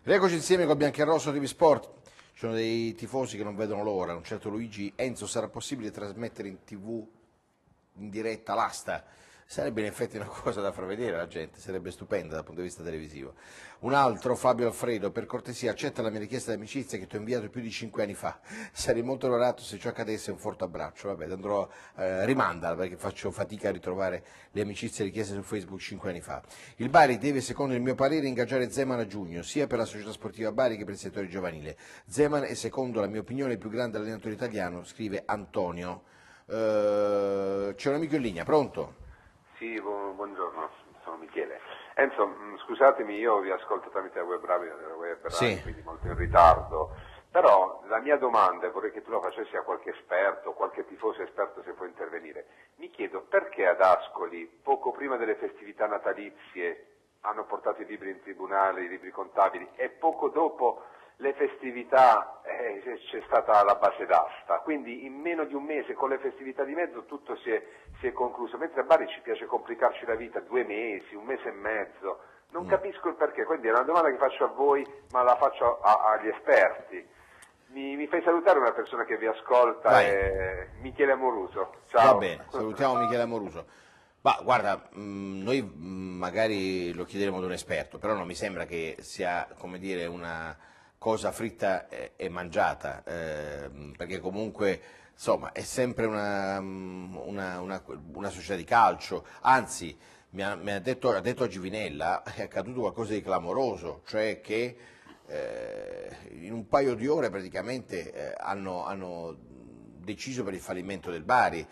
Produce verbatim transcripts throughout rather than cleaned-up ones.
Rieccoci insieme con Biancarosso T V Sport. Ci sono dei tifosi che non vedono l'ora. Un certo Luigi Enzo, sarà possibile trasmettere in tv in diretta l'asta? Sarebbe in effetti una cosa da far vedere alla gente, sarebbe stupenda dal punto di vista televisivo. Un altro, Fabio Alfredo, per cortesia accetta la mia richiesta di amicizia che ti ho inviato più di cinque anni fa. Sarei molto onorato se ciò accadesse, un forte abbraccio. Vabbè, andrò, eh, rimandala perché faccio fatica a ritrovare le amicizie richieste su Facebook cinque anni fa. Il Bari deve, secondo il mio parere, ingaggiare Zeman a giugno, sia per la società sportiva Bari che per il settore giovanile. Zeman è, secondo la mia opinione, il più grande allenatore italiano, scrive Antonio. Uh, c'è un amico in linea, pronto? Sì, bu buongiorno, sono Michele. Enzo, mh, scusatemi, io vi ascolto tramite la web radio, la web radio sì. Quindi molto in ritardo, però la mia domanda, e vorrei che tu la facessi a qualche esperto, qualche tifoso esperto se può intervenire, mi chiedo perché ad Ascoli, poco prima delle festività natalizie, hanno portato i libri in tribunale, i libri contabili, e poco dopo le festività eh, c'è stata la base d'asta, quindi in meno di un mese con le festività di mezzo tutto si è, si è concluso, mentre a Bari ci piace complicarci la vita, due mesi, un mese e mezzo, non mm. capisco il perché, quindi è una domanda che faccio a voi ma la faccio a, agli esperti. Mi, mi fai salutare una persona che vi ascolta, è Michele Amoruso. Ciao. Va bene, salutiamo Michele Amoruso. Ma guarda, mh, noi mh, magari lo chiederemo ad un esperto, però non mi sembra che sia, come dire, una cosa fritta e, e mangiata, eh, perché comunque insomma è sempre una, una, una, una società di calcio, anzi mi ha, mi ha, detto, ha detto a Givinella è accaduto qualcosa di clamoroso, cioè che eh, in un paio di ore praticamente eh, hanno, hanno deciso per il fallimento del Bari.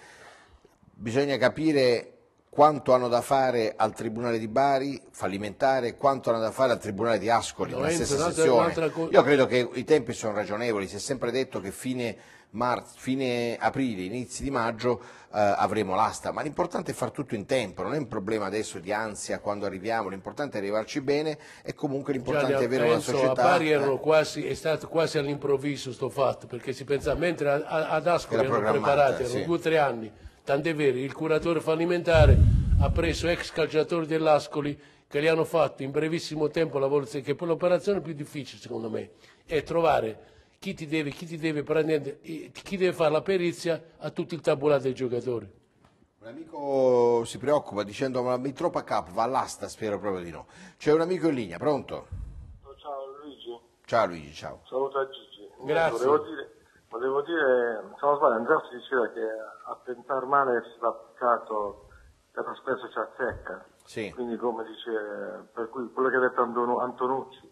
Bisogna capire quanto hanno da fare al Tribunale di Bari, fallimentare, quanto hanno da fare al Tribunale di Ascoli, nella stessa sezione. Io credo che i tempi sono ragionevoli, si è sempre detto che fine, marzo, fine aprile, inizi di maggio eh, avremo l'asta, ma l'importante è far tutto in tempo, non è un problema adesso di ansia quando arriviamo, l'importante è arrivarci bene e comunque l'importante è avere una società... A Bari erano quasi, è stato quasi all'improvviso sto fatto, perché si pensava, mentre ad Ascoli erano preparati, erano sì. due o tre anni. Tant'è vero, il curatore fallimentare ha preso ex calciatori dell'Ascoli che li hanno fatto in brevissimo tempo la evoluzione, che poi l'operazione più difficile secondo me è trovare chi ti deve, chi ti deve, prendere, chi deve fare la perizia a tutto il tabulato dei giocatori. Un amico si preoccupa dicendo ma mi troppa cap, va all'asta, spero proprio di no. C'è un amico in linea, pronto? Ciao Luigi. Ciao Luigi, ciao. Saluto a Gigi. Grazie. Volevo dire, volevo dire se non sbaglio, Andrea si diceva che a pensare male si va peccato per la spesa ci azzecca. Sì. Quindi come dice, per cui quello che ha detto Antonucci,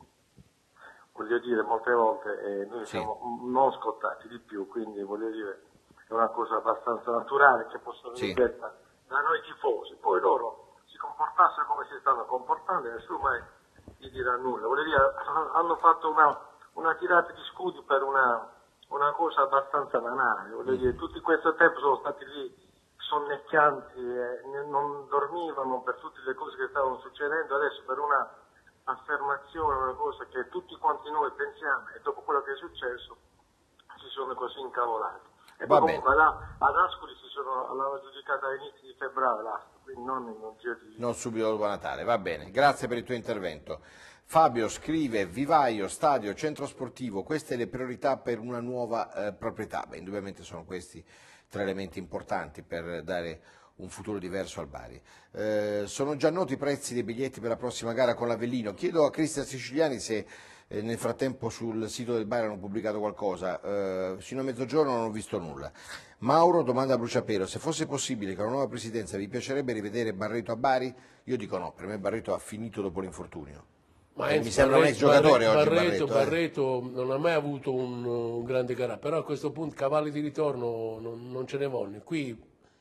voglio dire molte volte eh, noi sì. siamo non scottati di più, quindi voglio dire è una cosa abbastanza naturale che possono sì. dire da noi tifosi, poi loro si comportassero come si stanno comportando e nessuno mai gli dirà nulla. Voglio dire, hanno fatto una, una tirata di scudi per una una cosa abbastanza banale, voglio dire, tutto questo tempo sono stati lì sonnecchianti, e non dormivano per tutte le cose che stavano succedendo, adesso per una affermazione, una cosa che tutti quanti noi pensiamo e dopo quello che è successo si sono così incavolati. E poi comunque ad Ascoli si sono, l'hanno giudicata all'inizio di febbraio l'asta, quindi non in un giro di... Non subito dopo Natale, va bene, grazie per il tuo intervento. Fabio scrive, vivaio, stadio, centro sportivo, queste le priorità per una nuova eh, proprietà. Beh, indubbiamente sono questi tre elementi importanti per dare un futuro diverso al Bari. Eh, sono già noti i prezzi dei biglietti per la prossima gara con l'Avellino. Chiedo a Cristian Siciliani se eh, nel frattempo sul sito del Bari hanno pubblicato qualcosa. Eh, fino a mezzogiorno non ho visto nulla. Mauro domanda a Bruciapelo, se fosse possibile con la nuova presidenza vi piacerebbe rivedere Barreto a Bari? Io dico no, per me Barreto ha finito dopo l'infortunio. Ma eh, mi sembra un ex giocatore Barreto, oggi Barreto, Barreto, eh. Barreto non ha mai avuto un, un grande carattere, però a questo punto cavalli di ritorno non, non ce ne vogliono. Qui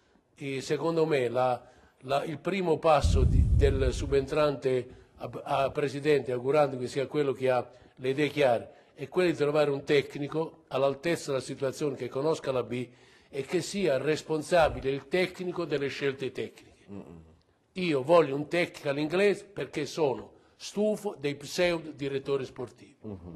eh, secondo me la, la, il primo passo di, del subentrante a, a presidente, augurando che sia quello che ha le idee chiare, è quello di trovare un tecnico all'altezza della situazione, che conosca la B e che sia responsabile il tecnico delle scelte tecniche. Mm-hmm. Io voglio un tecnico all'inglese perché sono stufo dei pseudo direttori sportivi. Uh-huh.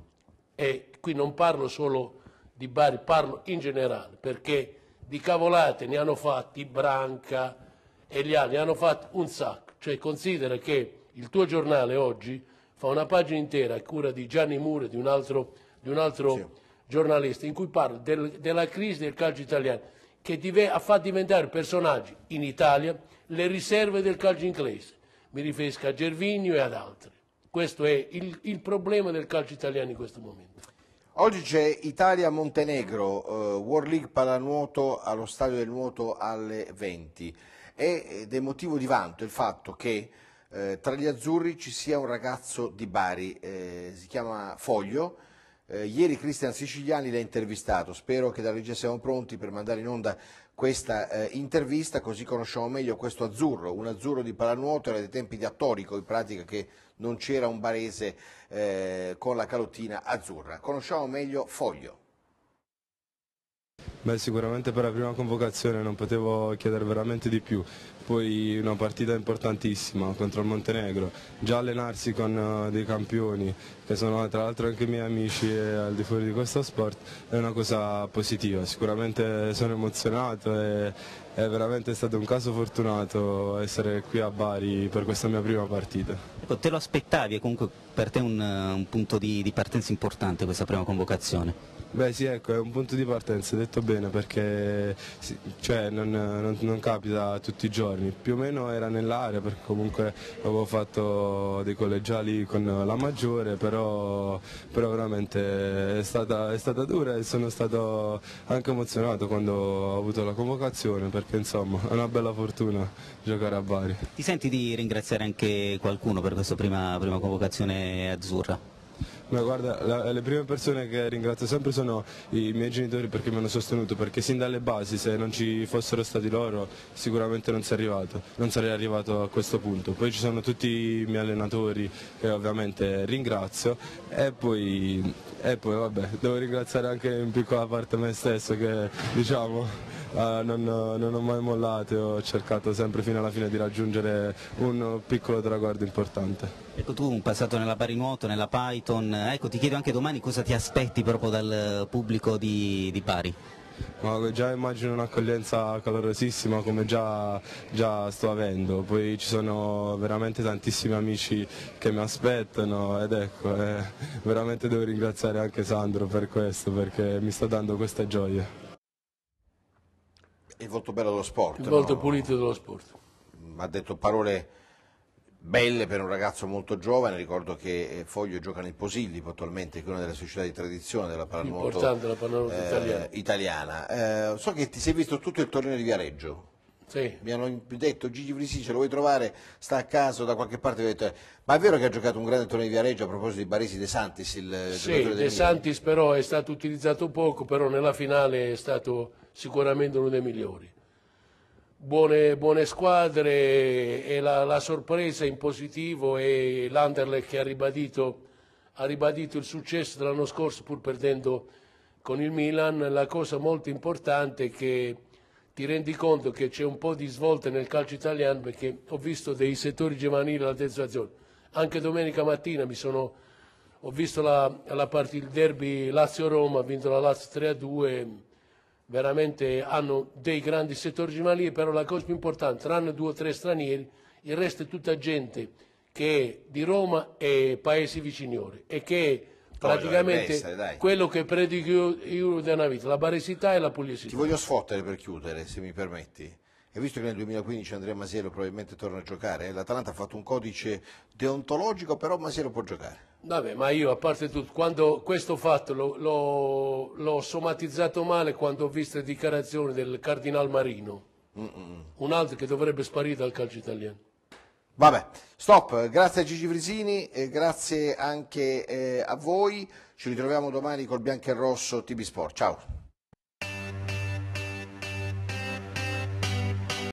E qui non parlo solo di Bari, parlo in generale, perché di cavolate ne hanno fatti Branca e gli altri, ne hanno fatti un sacco. Cioè considera che il tuo giornale oggi fa una pagina intera a cura di Gianni Mure, di un altro, di un altro sì. giornalista, in cui parla del, della crisi del calcio italiano, che dive, ha fatto diventare personaggi in Italia le riserve del calcio inglese. Mi riferisco a Gervinho e ad altri. Questo è il, il problema del calcio italiano in questo momento. Oggi c'è Italia-Montenegro, uh, World League pallanuoto allo Stadio del Nuoto alle venti. Ed è motivo di vanto il fatto che eh, tra gli azzurri ci sia un ragazzo di Bari, eh, si chiama Foglio. Eh, ieri Cristian Siciliani l'ha intervistato, spero che dalla regia siamo pronti per mandare in onda questa eh, intervista, così conosciamo meglio questo azzurro, un azzurro di pallanuoto, era dei tempi di Attorico, in pratica che non c'era un barese eh, con la calottina azzurra. Conosciamo meglio Foglio. Beh, sicuramente per la prima convocazione non potevo chiedere veramente di più, poi una partita importantissima contro il Montenegro, già allenarsi con uh, dei campioni che sono tra l'altro anche miei amici e al di fuori di questo sport è una cosa positiva, sicuramente sono emozionato e è veramente stato un caso fortunato essere qui a Bari per questa mia prima partita. Ecco, te lo aspettavi? È comunque per te un, un punto di, di partenza importante questa prima convocazione? Beh sì, ecco, è un punto di partenza, detto bene, perché sì, cioè, non, non, non capita tutti i giorni, più o meno era nell'area perché comunque avevo fatto dei collegiali con la maggiore, però, però veramente è stata, è stata dura e sono stato anche emozionato quando ho avuto la convocazione perché insomma è una bella fortuna giocare a Bari. Ti senti di ringraziare anche qualcuno per questa prima, prima convocazione azzurra? Ma guarda, la, le prime persone che ringrazio sempre sono i miei genitori perché mi hanno sostenuto, perché sin dalle basi se non ci fossero stati loro sicuramente non sarei arrivato, non sarei arrivato a questo punto. Poi ci sono tutti i miei allenatori che ovviamente ringrazio e poi, e poi vabbè, devo ringraziare anche in piccola parte me stesso che diciamo Uh, non, non ho mai mollato e ho cercato sempre fino alla fine di raggiungere un piccolo traguardo importante. Ecco, tu un passato nella Bari Nuoto, nella Python, ecco ti chiedo anche domani cosa ti aspetti proprio dal pubblico di, di Bari? Ma già immagino un'accoglienza calorosissima come già, già sto avendo, poi ci sono veramente tantissimi amici che mi aspettano ed ecco, eh, veramente devo ringraziare anche Sandro per questo perché mi sta dando questa gioia. Il volto bello dello sport. Il volto no? pulito dello sport. Ha detto parole belle per un ragazzo molto giovane, ricordo che Foglio gioca nel Posillipo attualmente, che è una delle società di tradizione della pallanuoto importante la pallanuoto eh, italiana. italiana. Eh, so che ti sei visto tutto il torneo di Viareggio. Sì. Mi hanno detto Gigi Frisini, ce lo vuoi trovare, sta a caso da qualche parte, detto, ma è vero che ha giocato un grande torneo di Viareggio a proposito di Baresi De Santis, il sì, giocatore del De Santis però è stato utilizzato poco, però nella finale è stato sicuramente uno dei migliori. Buone, buone squadre e la, la sorpresa in positivo è l'Anderlecht che ha ribadito, ha ribadito il successo dell'anno scorso pur perdendo con il Milan. La cosa molto importante è che ti rendi conto che c'è un po' di svolta nel calcio italiano perché ho visto dei settori giovanili alla terza zona. Anche domenica mattina mi sono, ho visto la, la partita, il derby Lazio-Roma, ha vinto la Lazio tre a due, veramente hanno dei grandi settori giovanili, però la cosa più importante, tranne due o tre stranieri, il resto è tutta gente che è di Roma e paesi viciniori e che praticamente essere, quello che predico io, io da una vita, la baresità e la pugliesità. Ti voglio sfottere per chiudere, se mi permetti. E visto che nel duemilaquindici Andrea Masiello probabilmente torna a giocare, eh, l'Atalanta ha fatto un codice deontologico, però Masiello può giocare. Vabbè, ma io a parte tutto, quando questo fatto l'ho somatizzato male quando ho visto le dichiarazioni del Cardinal Marino, mm -mm. un altro che dovrebbe sparire dal calcio italiano. Vabbè, stop, grazie a Gigi Frisini, eh, grazie anche eh, a voi, ci ritroviamo domani col Bianco e Rosso T V Sport, ciao.